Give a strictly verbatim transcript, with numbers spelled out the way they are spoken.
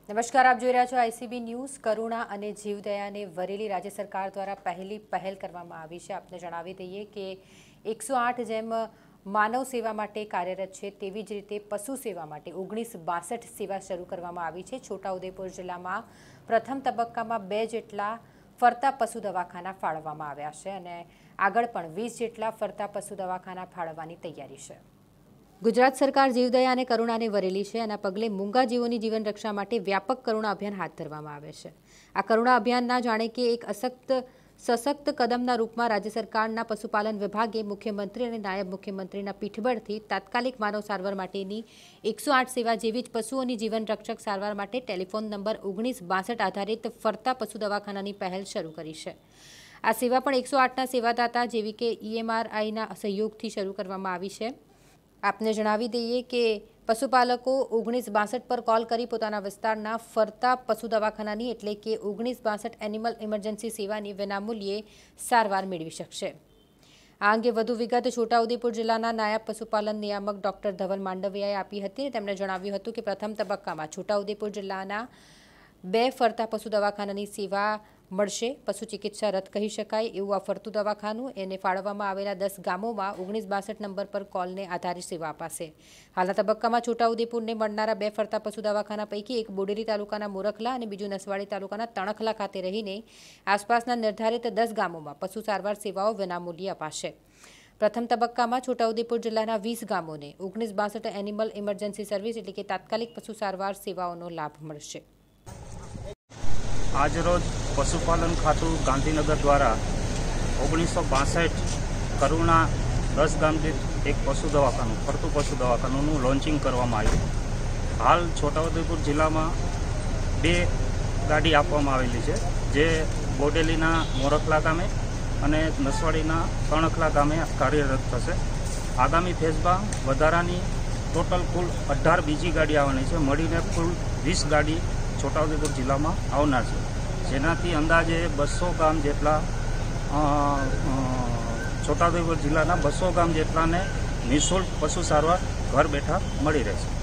નમસ્કાર, આપ જોઈ રહ્યા છો આઈસીબી ન્યૂઝ। કરુણા અને જીવદયાને વરેલી રાજ્ય સરકાર દ્વારા પહેલી પહેલ કરવામાં આવી છે। આપને જણાવી દઈએ કે એકસો આઠ જેમ માનવ સેવા માટે કાર્યરત છે, તેવી જ રીતે પશુ સેવા માટે ઓગણીસ બાસઠ સેવા શરૂ કરવામાં આવી છે। છોટાઉદેપુર જિલ્લામાં પ્રથમ તબક્કામાં બે જેટલા ફરતા પશુ દવાખાના ફાળવવામાં આવ્યા છે અને આગળ પણ વીસ જેટલા ફરતા પશુ દવાખાના ફાળવવાની તૈયારી છે। ગુજરાત સરકાર જીવદયા અને કરુણાને વરેલી છે। આના પગલે મૂંગા જીવોની જીવન રક્ષા માટે વ્યાપક કરુણા અભિયાન હાથ ધરવામાં આવે છે। આ કરુણા અભિયાનના જાણે કે એક અસક્ત સશક્ત કદમના રૂપમાં રાજ્ય સરકારના પશુપાલન વિભાગે મુખ્યમંત્રી અને નાયબ મુખ્યમંત્રીના પીઠબળથી તાત્કાલિક માનવ સારવાર માટેની એકસો આઠ સેવા જેવી જ પશુઓની જીવન રક્ષક સારવાર માટે ટેલિફોન નંબર ઓગણીસ બાસઠ આધારિત ફરતા પશુ દવાખાનાની પહેલ શરૂ કરી છે। આ સેવા પણ એકસો આઠના સેવાદાતા જેવી કે ઈએમઆરઆઈના સહયોગથી શરૂ કરવામાં આવી છે। આપને જણાવી દઈએ કે પશુપાલકો ઓગણીસ બાસઠ પર કોલ કરી પોતાના વિસ્તારના ફરતા પશુ દવાખાનાની એટલે કે ઓગણીસ બાસઠ એનિમલ ઇમરજન્સી સેવાની વિનામૂલ્યે સારવાર મેળવી શકશે। આ અંગે વધુ વિગત છોટાઉદેપુર જિલ્લાના નાયબ પશુપાલન નિયામક ડોક્ટર ધવલ માંડવિયાએ આપી હતી। તેમણે જણાવ્યું હતું કે પ્રથમ તબક્કામાં છોટાઉદેપુર જિલ્લાના બે ફરતા પશુ દવાખાનાની સેવા મળશે। પશુ ચિકિત્સા રથ કહી શકાય એવું આ ફરતું દવાખાનું એને ફાળવવામાં આવેલા દસ ગામોમાં ઓગણીસ બાસઠ નંબર પર કોલને આધારે સેવા અપાશે। હાલના તબક્કામાં છોટાઉદેપુરને મળનારા બે ફરતા પશુ દવાખાના પૈકી એક બોડેલી તાલુકાના મોરખલા અને બીજું નસવાડી તાલુકાના તણખલા ખાતે રહીને આસપાસના નિર્ધારિત દસ ગામોમાં પશુ સારવાર સેવાઓ વિનામૂલ્યે અપાશે। પ્રથમ તબક્કામાં છોટાઉદેપુર જિલ્લાના વીસ ગામોને ઓગણીસ બાસઠ એનિમલ ઇમરજન્સી સર્વિસ એટલે કે તાત્કાલિક પશુ સારવાર સેવાઓનો લાભ મળશે। આજરોજ પશુપાલન ખાતું ગાંધીનગર દ્વારા ઓગણીસો બાસઠ કરુણા દસ ગામ દીઠ એક પશુ દવાખાનું ફરતું પશુ દવાખાનું લોન્ચિંગ કરવામાં આવ્યું। હાલ છોટાઉદેપુર જિલ્લામાં બે ગાડી આપવામાં આવેલી છે, જે બોડેલીના મોરખલા ગામે અને નસવાડીના તણખલા ગામે કાર્યરત થશે। આગામી ફેઝમાં વધારાની ટોટલ કુલ અઢાર બીજી ગાડી આવવાની છે, મળીને કુલ વીસ ગાડી છોટાઉદેપુર જિલ્લામાં આવનાર છે, જેનાથી અંદાજે બસો ગામ જેટલા છોટાઉદેપુર જિલ્લાના બસો ગામ જેટલાને નિઃશુલ્ક પશુ સારવાર ઘર બેઠા મળી રહેશે।